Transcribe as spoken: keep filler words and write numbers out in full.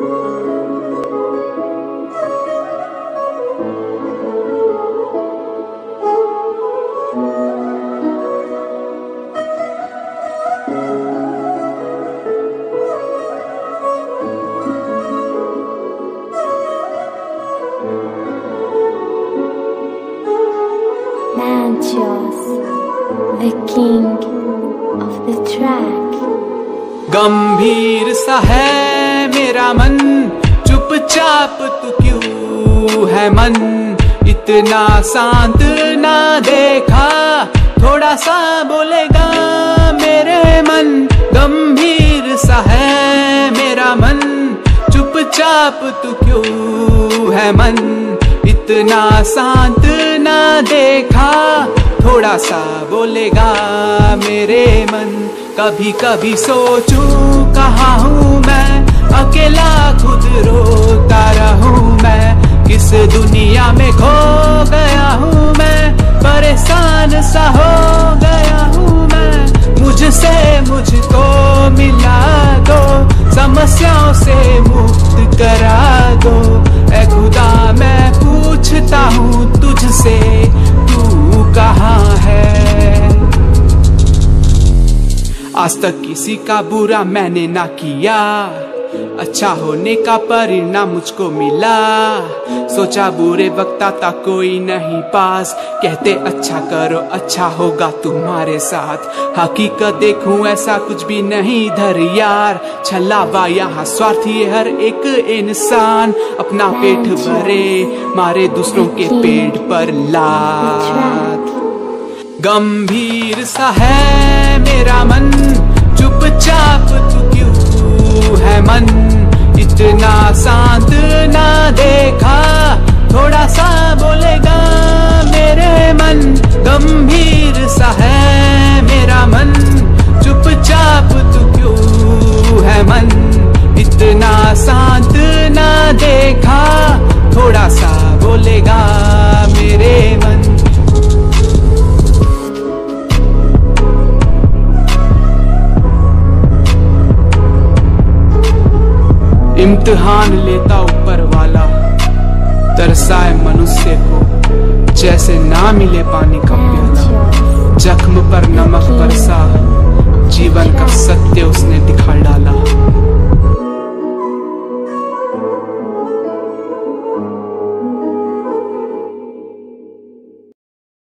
Mantios, the king of the track. गंभीर सा है मेरा मन, चुपचाप तू क्यों है मन, इतना शांत ना देखा, थोड़ा सा बोलेगा मेरे मन। गंभीर सा है मेरा मन, चुपचाप तू क्यों है मन, इतना शांत ना देखा, थोड़ा सा बोलेगा मेरे मन। कभी कभी सोचूं कहाँ हूँ मैं, अकेला खुद रोता रहूं मैं, किस दुनिया में खो गया हूँ मैं, परेशान सा हो गया हूँ मैं। मुझसे मुझको मिला दो, समस्याओं से मुक्त करा दो। ऐ खुदा मैं पूछता हूँ तुझसे, तू कहाँ है। आज तक किसी का बुरा मैंने ना किया, अच्छा होने का परिणाम मुझको मिला। सोचा बुरे वक्त आता कोई नहीं पास, कहते अच्छा करो अच्छा होगा तुम्हारे साथ। हकीकत देखूं ऐसा कुछ भी नहीं इधर यार, छलावा यहाँ स्वार्थी है हर एक इंसान, अपना पेट भरे मारे दूसरों के पेट पर लात। गंभीर सा है मेरा मन, चुपचाप तू क्यों है मन, इतना शांत ना देखा, थोड़ा सा बोलेगा मेरे मन। गंभीर सा है मेरा मन, चुपचाप तू क्यों है मन, इतना शांत ना देखा, थोड़ा सा बोलेगा मेरे मन। इम्तिहान लेता ऊपर वाला, तरसाए मनुष्य को जैसे ना मिले पानी का प्याला। जख्म पर नमक बरसा, जीवन का सत्य उसने दिखा डाला।